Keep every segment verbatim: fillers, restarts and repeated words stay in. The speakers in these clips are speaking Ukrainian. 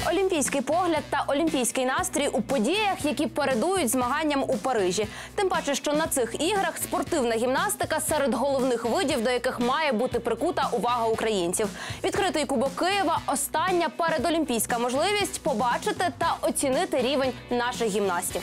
олімпійський погляд та олімпійський настрій у подіях, які передують змаганням у Парижі. Тим паче, що на цих іграх спортивна гімнастика серед головних видів, до яких має бути прикута увага українців. Відкритий Кубок Києва – остання передолімпійська можливість побачити та оцінити рівень наших гімнастів.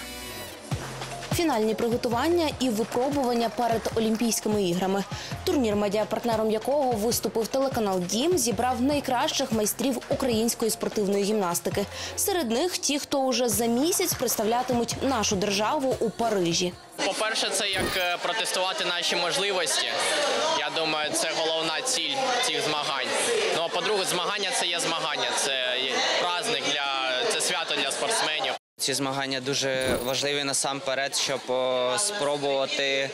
Фінальні приготування і випробування перед Олімпійськими іграми. Турнір, медіапартнером якого виступив телеканал «Дім», зібрав найкращих майстрів української спортивної гімнастики. Серед них ті, хто уже за місяць представлятимуть нашу державу у Парижі. По-перше, це як протестувати наші можливості. Я думаю, це головна ціль цих змагань. Ну, а по-друге, змагання – це є змагання, це праздник, для, це свято для спортсменів. Ці змагання дуже важливі насамперед, щоб о, спробувати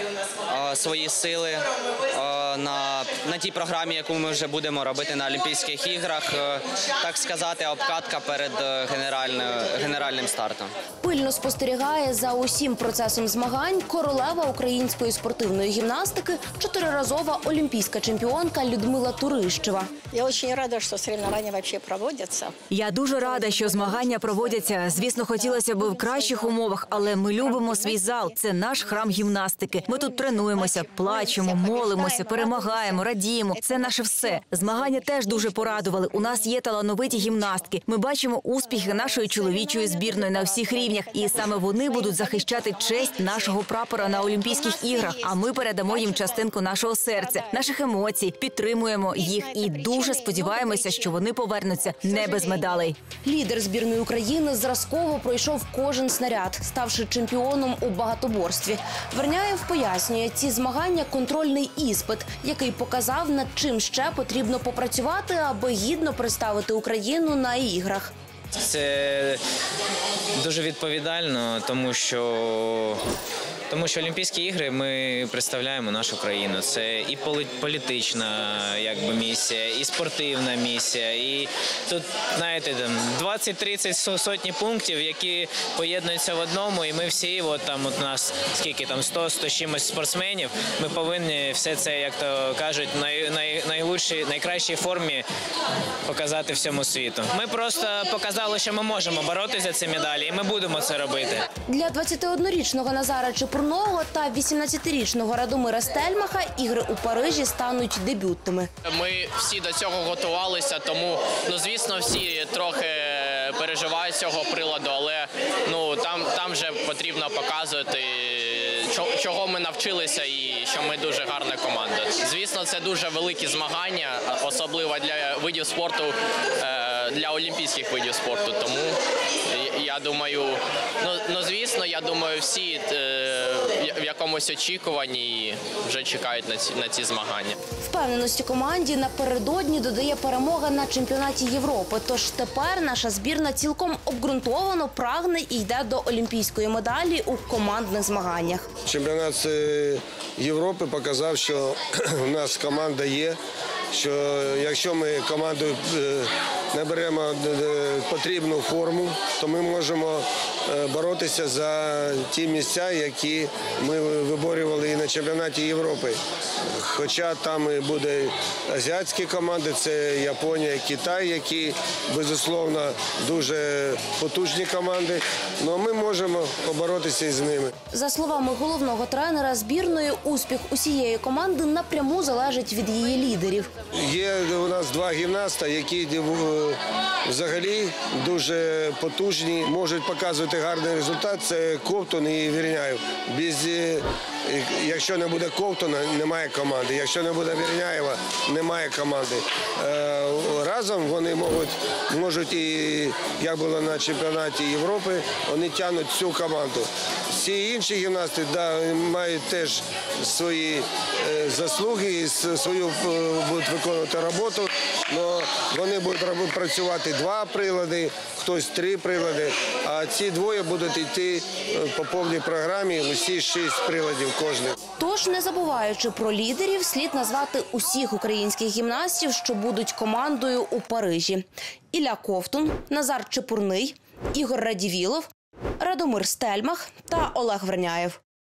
о, свої сили о, на, на тій програмі, яку ми вже будемо робити на Олімпійських іграх, о, так сказати, обкатка перед генеральним стартом. Пильно спостерігає за усім процесом змагань королева української спортивної гімнастики, чотириразова олімпійська чемпіонка Людмила Турищева. Я дуже рада, що соревновання взагалі проводяться. Я дуже рада, що змагання проводяться. Звісно, хотілося б в кращих умовах, але ми любимо свій зал. Це наш храм гімнастики. Ми тут тренуємося, плачемо, молимося, перемагаємо, радіємо. Це наше все. Змагання теж дуже порадували. У нас є талановиті гімнастки. Ми бачимо успіхи нашої чоловічої збірної на всіх рівнях. І саме вони будуть захищати честь нашого прапора на Олімпійських іграх. А ми передамо їм частинку нашого серця, наших емоцій, підтримуємо їх і дуже сподіваємося, що вони повернуться не без медалей. Лідер збірної України зразково пройшов кожен снаряд, ставши чемпіоном у багатоборстві. Верняєв пояснює, ці змагання – контрольний іспит, який показав, над чим ще потрібно попрацювати, аби гідно представити Україну на іграх. Це дуже відповідально, тому що, тому що Олімпійські ігри ми представляємо нашу країну. Це і політична якби, місія, і спортивна місія. І тут, знаєте, двадцять-тридцять сотні пунктів, які поєднуються в одному, і ми всі, от там от у нас скільки там сто з чимось спортсменів, ми повинні все це, як то кажуть, най, най, найлучшій, найкращій формі показати всьому світу. Ми просто показали, що ми можемо боротися за ці медалі, і ми будемо це робити. Для двадцятиоднорічного Назара Чепурного та вісімнадцятирічного Радомира Стельмаха ігри у Парижі стануть дебютними. Ми всі до цього готувалися, тому, ну, звісно, всі трохи переживають цього приладу, але ну, там, там вже потрібно показувати, чого ми навчилися і що ми дуже гарна команда. Звісно, це дуже великі змагання, особливо для видів спорту, для олімпійських видів спорту. Тому я думаю, ну, ну звісно, я думаю, всі в якомусь очікуванні вже чекають на ці, на ці змагання. Впевненості команді напередодні додає перемога на чемпіонаті Європи. Тож тепер наша збірна цілком обґрунтовано прагне і йде до олімпійської медалі у командних змаганнях. Чемпіонат Європи показав, що у нас команда є, що якщо ми командою наберемо потрібну форму, то ми можемо боротися за ті місця, які ми виборювали і на чемпіонаті Європи. Хоча там і будуть азіатські команди, це Японія, Китай, які, безусловно, дуже потужні команди, але ми можемо поборотися із ними. За словами головного тренера збірної, успіх усієї команди напряму залежить від її лідерів. Є у нас два гімнаста, які взагалі дуже потужні, можуть показувати гарний результат. Це Ковтун і Верняєв. Без, якщо не буде Ковтуна, немає команди. Якщо не буде Верняєва, немає команди. Разом вони можуть, можуть і, як було на чемпіонаті Європи, вони тягнуть всю команду. Всі інші гімнасти да, мають теж свої е, заслуги і свою е, будуть виконувати роботу, але вони будуть працювати два прилади, хтось три прилади, а ці двоє будуть йти по повній програмі, усі шість приладів кожен. Тож, не забуваючи про лідерів, слід назвати усіх українських гімнастів, що будуть командою у Парижі. Ілля Ковтун, Назар Чепурний, Ігор Радівілов, Радомир Стельмах та Олег Верняєв.